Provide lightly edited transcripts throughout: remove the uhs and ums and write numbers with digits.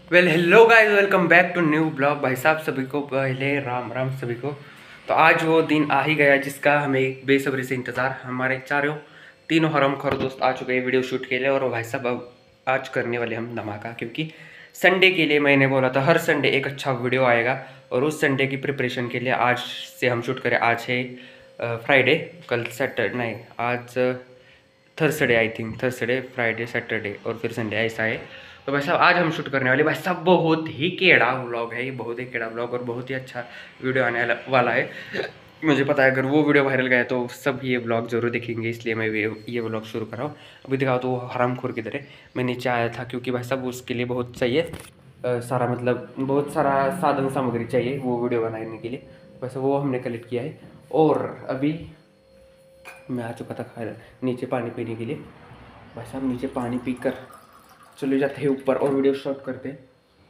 Hello guys, welcome back to new blog. भाई साहब सभी को पहले राम राम सभी को। तो आज वो दिन आ ही गया जिसका हमें बेसब्री से इंतज़ार। हमारे तीनों हरामखोर दोस्त आ चुके हैं वीडियो शूट के लिए। और भाई साहब अब आज करने वाले हम धमाका, क्योंकि संडे के लिए मैंने बोला था हर संडे एक अच्छा वीडियो आएगा। और उस संडे की प्रिपरेशन के लिए आज से हम शूट करें। आज है फ्राइडे, कल सैटरडे नहीं, आज Thursday, I think Thursday, Friday, Saturday और फिर संडे, ऐसा है। तो भाई साहब आज हम शूट करने वाले, भाई साहब बहुत ही केड़ा व्लॉग है ये, बहुत ही केड़ा व्लॉग और बहुत ही अच्छा वीडियो आने वाला है। मुझे पता है अगर वो वीडियो वायरल गया तो सब ये व्लॉग जरूर देखेंगे, इसलिए मैं ये व्लॉग शुरू कर रहा हूँ। अभी दिखाओ तो वो हरामखोर की तरह मैं नीचे आया था, क्योंकि भाई साहब उसके लिए बहुत चाहिए सारा, मतलब बहुत सारा साधन सामग्री चाहिए वो वीडियो बनाने के लिए। वैसे वो हमने कलेक्ट किया है। और अभी मैं आ चुका था खैर नीचे पानी पीने के लिए। भाई साहब नीचे पानी पीकर चले जाते हैं ऊपर और वीडियो शूट करते हैं।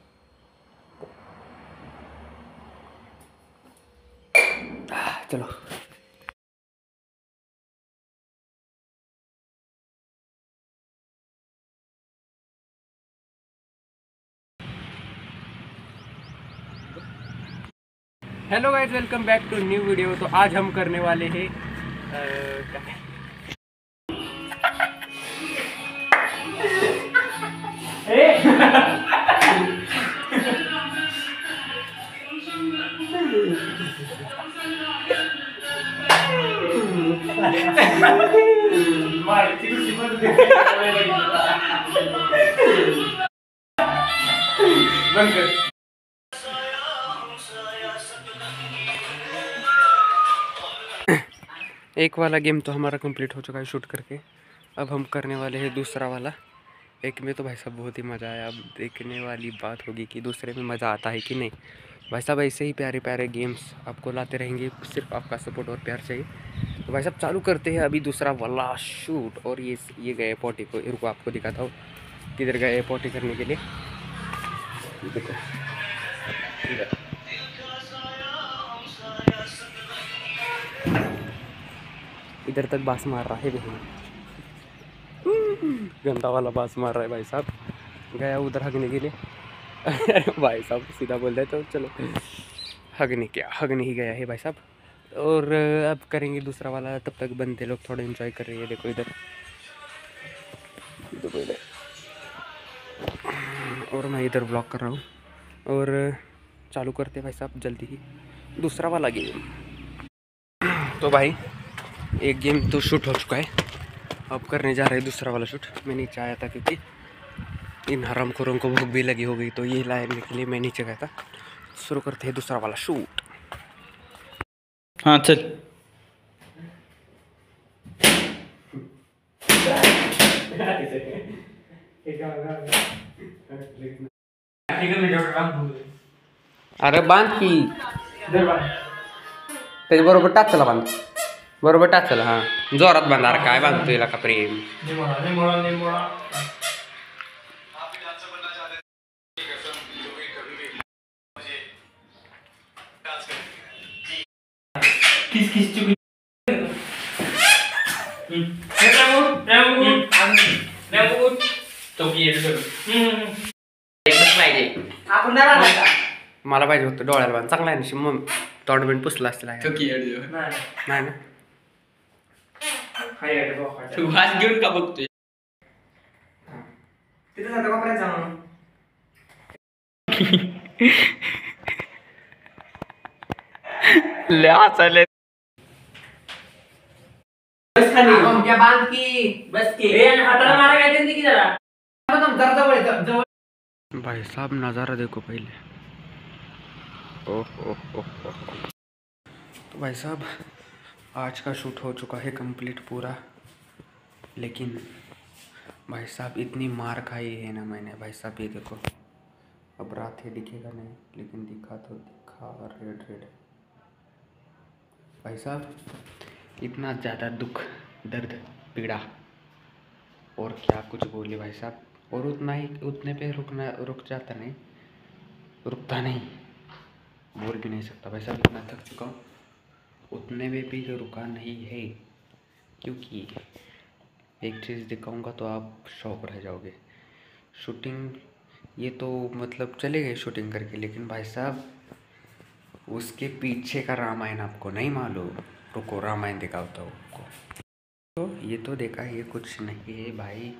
चलो। Hello guys, welcome back to new video. तो आज हम करने वाले हैं एक वाला गेम तो हमारा कंप्लीट हो चुका है शूट करके। अब हम करने वाले हैं दूसरा वाला। एक में तो भाई साहब बहुत ही मज़ा आया। अब देखने वाली बात होगी कि दूसरे में मज़ा आता है कि नहीं। भाई साहब ऐसे ही प्यारे प्यारे गेम्स आपको लाते रहेंगे, सिर्फ आपका सपोर्ट और प्यार चाहिए। तो भाई साहब चालू करते हैं अभी दूसरा वाला शूट। और ये गए पोटी को, रुको आपको दिखाता हूँ किधर गए पोटी करने के लिए। देखो इधर तक बास मार रहा है, देखो गंदा वाला बास मार रहा है भाई साहब। गया उधर हगने के लिए। अरे भाई साहब सीधा बोल रहे तो चलो, हगने क्या, हगने ही गया है भाई साहब। और अब करेंगे दूसरा वाला, तब तक बंदे लोग थोड़े एंजॉय कर रहे हैं। देखो इधर, देखो इधर। और मैं इधर ब्लॉक कर रहा हूँ। और चालू करते भाई साहब जल्दी ही दूसरा वाला गेम। तो भाई एक गेम तो शूट हो चुका है, अब करने जा रहे हैं दूसरा वाला शूट। मैं नीचे आया था क्योंकि इन हरामखोरों को भूख भी लगी हो गई, तो ये लाने के लिए मैं नीचे गया था। शुरू करते हैं दूसरा वाला शूट। हाँ चल। अरे बांध की त्याच्या बरोबर टाचला बांध, बरोबर टाचला, हां जोरात बांध. अरे काय बांधतोय का प्रेम. किस किस चुकी मला पाहिजे होतं डोळ्याला बांध, चांगला आहे ना. मग तोंड बिंड पुसला असला नाही ना. तू हात घेऊन का बघतोय? लय हसायले. बांध की बस की हाताला मारा काय की जरा. भाई साहब नज़ारा देखो पहले. ओह ओह ओह ओह. तो भाई साहब आज का शूट हो चुका है कंप्लीट पूरा, लेकिन भाई साहब इतनी मार खाई है ना मैंने. भाई साहब ये देखो, अब रात है दिखेगा नहीं, लेकिन दिखा तो दिखा रेड रेड. भाई साहब इतना ज़्यादा दुख, दर्द, पीड़ा और क्या कुछ बोले भाई साहब. और उतना ही, उतने पे रुक जाता नहीं, रुकता नहीं, बोल भी नहीं सकता भाई साहब. इतना थक चुका हूँ, उतने में भी रुका नहीं है. क्योंकि एक चीज़ दिखाऊंगा तो आप शॉक रह जाओगे. शूटिंग ये तो मतलब चले गए शूटिंग करके, लेकिन भाई साहब उसके पीछे का रामायण आपको नहीं मालूम। रुको रामायण दिखाता हूँ आपको। तो ये तो देखा, ये कुछ नहीं है भाई,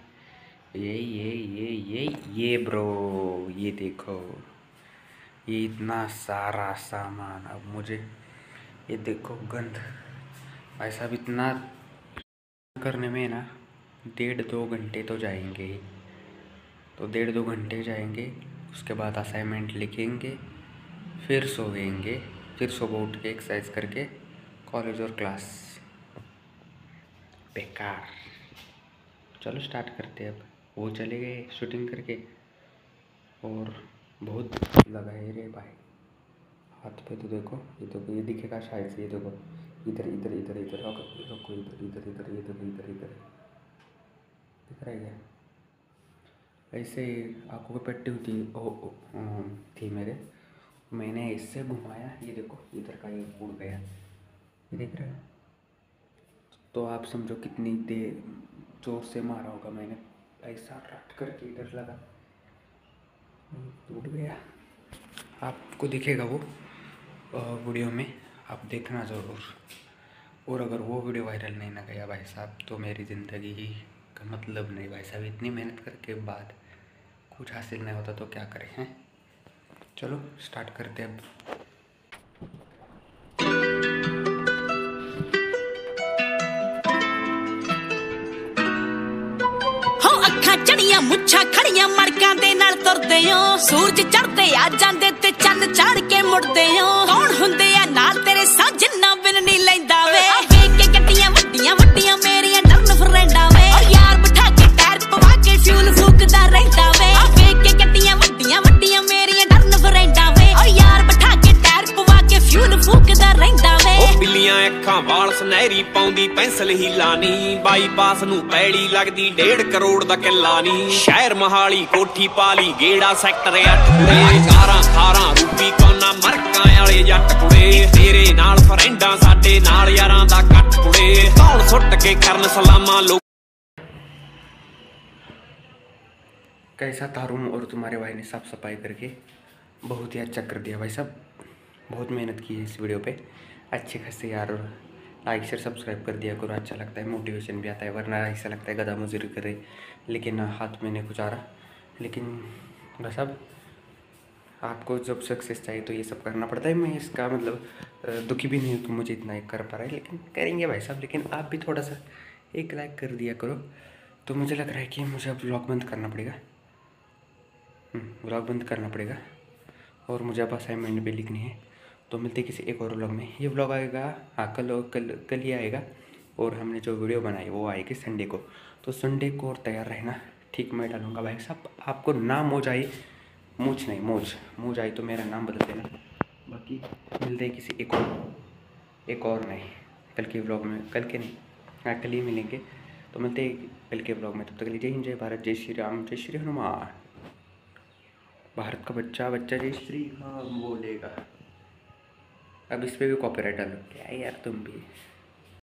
ये ब्रो, ये देखो, ये इतना सारा सामान। अब मुझे ये देखो गंध भाई साहब, इतना करने में ना 1.5-2 घंटे तो जाएंगे ही। तो 1.5-2 घंटे जाएंगे, उसके बाद असाइनमेंट लिखेंगे, फिर सोएंगे, फिर सुबह उठ के एक्सरसाइज करके कॉलेज और क्लास। बेकार। चलो स्टार्ट करते हैं अब। वो चले गए शूटिंग करके, और बहुत लगा है रे भाई हाथ पे। तो देखो ये देखो, ये दिखेगा शायद से, ये देखो इधर इधर इधर इधर, रुको इधर इधर इधर, ये देखो इधर इधर दिख रहा है क्या? ऐसे आँखों पे पट्टी होती थी मेरे, मैंने इससे घुमाया, ये देखो इधर का ये उड़ गया, ये देख रहे हैं? तो आप समझो कितनी देर जोर से मारा होगा मैंने, ऐसा रट करके इधर लगा, टूट गया। आपको दिखेगा वो वीडियो में, आप देखना ज़रूर। और अगर वो वीडियो वायरल नहीं ना गया भाई साहब, तो मेरी ज़िंदगी ही का मतलब नहीं भाई साहब। इतनी मेहनत करके बाद कुछ हासिल नहीं होता तो क्या करें हैं। चलो स्टार्ट करते हैं अब। ਚੜੀਆਂ ਮੁੱਛਾਂ ਖੜੀਆਂ ਮੜਕਾਂ ਦੇ ਨਾਲ ਤੁਰਦੇ ਓ, ਸੂਰਜ ਚੜ੍ਹਦੇ ਆ ਜਾਂਦੇ ਤੇ ਚੰਨ ਚੜ੍ਹ ਕੇ ਮੁੜਦੇ ਓ। ਕੌਣ ਹੁੰਦੇ ਆ ਨਾਲ ਤੇਰੇ ਸਾਜਣਾ ਬਿਨ ਨਹੀਂ ਲੈਂਦਾ ਵੇ, ਵੇਖ ਕੇ ਗੱਡੀਆਂ ਵੱਡੀਆਂ ਵੱਡੀਆਂ ਮੇਰੀਆਂ ਡਰਨ ਫਰੈਂਡਾਂ ਵੇ, ਓ ਯਾਰ ਬਿਠਾ ਕੇ ਟਾਇਰ ਪਵਾ ਕੇ ਫਿਊਲ ਫੂਕਦਾ ਰਹਿੰਦਾ ਵੇ, ਵੇਖ ਕੇ ਗੱਡੀਆਂ ਵੱਡੀਆਂ ਵੱਡੀਆਂ ਮੇਰੀਆਂ ਡਰਨ ਫਰੈਂਡਾਂ ਵੇ, ਓ ਯਾਰ ਬਿਠਾ ਕੇ ਟਾਇਰ ਪਵਾ ਕੇ ਫਿਊਲ ਫੂਕਦਾ ਰਹਿੰਦਾ ਵੇ। ਉਹ ਬਿੱਲੀਆਂ ਅੱਖਾਂ ਵਾਲ ਸੁਨਹਿਰੀ ਪਾਉਂਦੀ ਪੈਨਸਲ ਹੀ ਲਾਨੀ, ਬਾਈਪਾਸ ਨੂੰ ਪੈੜੀ ਲੱਗਦੀ 1.5 ਕਰੋੜ ਦਾ ਕਿੱਲਾ ਨੀ, ਸ਼ਹਿਰ ਮਹਾਲੀ ਕੋਠੀ ਪਾਲੀ ਗੇੜਾ ਸੈਕਟਰ 8 ਕੁੜੇ, ਕਾਰਾਂ ਖਾਰਾਂ ਰੂਪੀ ਕੋਨਾ ਮਰਕਾਂ ਵਾਲੇ ਜੱਟ ਕੁੜੇ, ਤੇਰੇ ਨਾਲ ਫਰੈਂਡਾਂ ਸਾਡੇ ਨਾਲ ਯਾਰਾਂ ਦਾ ਕੱਟ ਕੁੜੇ, ਧੌਣ ਸੁੱਟ ਕੇ ਕਰਨ ਸਲਾਮਾਂ ਲੋਕ। कैसा था रूम, और तुम्हारे भाई ने साफ सफाई करके बहुत ही अच्छा कर दिया भाई साहब। बहुत मेहनत की है इस वीडियो पे, अच्छे खासे यार। लाइक शेयर सब्सक्राइब कर दिया करो, अच्छा लगता है, मोटिवेशन भी आता है। वरना ऐसा लगता है गधा मजदूरी करे, लेकिन हाथ में नहीं कुछ आ रहा। लेकिन भाई साहब आपको जब सक्सेस चाहिए तो ये सब करना पड़ता है। मैं इसका मतलब दुखी भी नहीं हूँ कि मुझे इतना कर पा रहा है, लेकिन करेंगे भाई साहब। लेकिन आप भी थोड़ा सा एक लाइक कर दिया करो। तो मुझे लग रहा है कि मुझे अब व्लॉग बंद करना पड़ेगा, व्लॉग बंद करना पड़ेगा, और मुझे अब असाइनमेंट भी लिखनी है। तो मिलते किसी एक और व्लॉग में। ये व्लॉग आएगा हाँ कल ही आएगा, और हमने जो वीडियो बनाई वो आएगी संडे को। तो संडे को और तैयार रहना, ठीक मैं डालूँगा भाई साहब। आपको ना मौज आई, मूछ नहीं मौज आई तो मेरा नाम बदल देना। बाकी मिलते हैं किसी एक और नहीं कल के व्लॉग में, कल के नहीं हाँ कल ही मिलेंगे। तो मिलते हैं कल के व्लॉग में। तब तक के लिए जय हिंद, जय भारत, जय श्री राम, जय श्री हनुमान। भारत का बच्चा जय श्री राम बोलेगा। अब इस पर भी कॉपीराइट डालो क्या यार तुम भी।